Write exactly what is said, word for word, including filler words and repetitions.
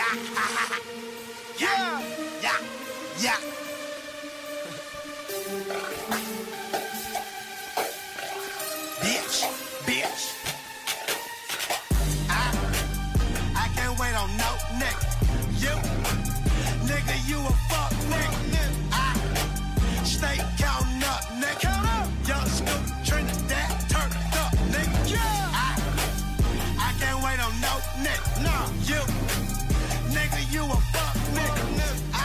Yeah, yeah, yeah. Bitch, bitch. I, I can't wait on no nigga. You, nigga, you a fuck nigga. I stay counting up, nigga. Count up. Young Snoop, Trinidad, turned up, nigga. Yeah. I, I can't wait on no nigga. No, you, nigga, you a fuck nigga.